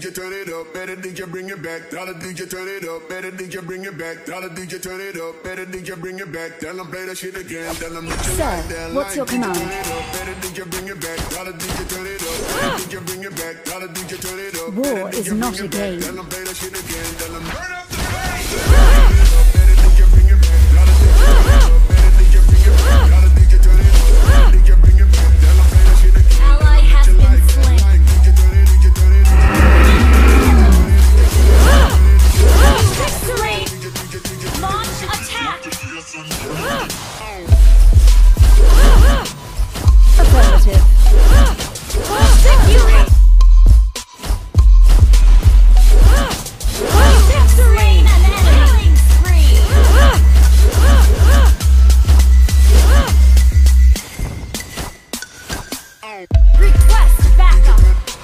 DJ turn it up, better DJ bring it back. Tell the DJ turn it up, better DJ bring it back. Tell the DJ turn it up, better DJ bring it back. Tell them play that shit again. Tell them Sir, what's your command? Better DJ bring it back. Tell the DJ turn it up, better DJ bring it back. Tell the DJ turn it up. War is not a game. Tell them play that shit again. Tell them burn up the place. Better DJ bring it back. Tell the DJ turn it up, better DJ bring it back. Tell the DJ turn it up, better DJ bring it back. Tell them play that shit again. Ally has been slain. Victory! Launch attack! Affirmative. Victory! Victory! An killing spree! Request backup!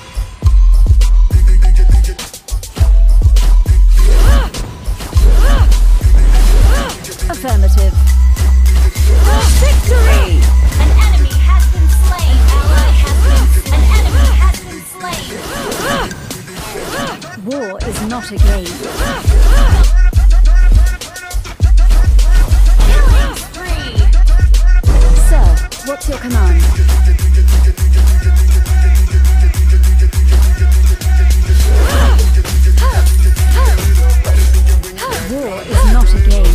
Affirmative. Victory! An enemy has been slain. An enemy has been slain. War is not a game. Killing spree! Sir, what's your command? War is not a game.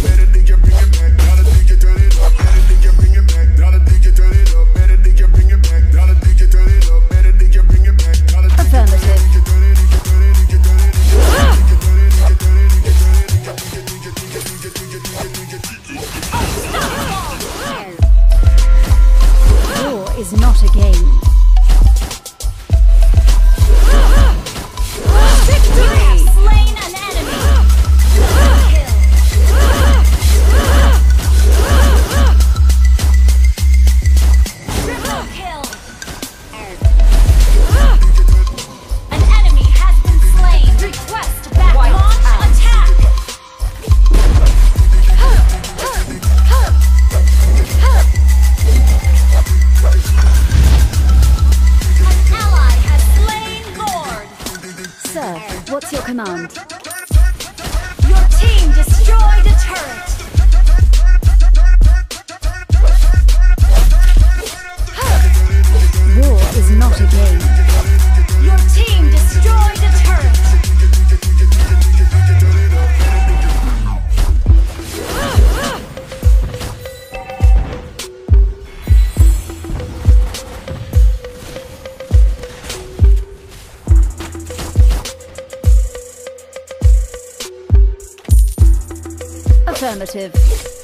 Affirmative. War is not a game. Victory! You have slain an enemy. Double kill. Triple kill. An enemy has been slain. Request back. Launch attack. An ally has slain Lord. Sir, what's your command? Your team destroyed a turret. War is not a game. Your team destroyed a turret. Affirmative.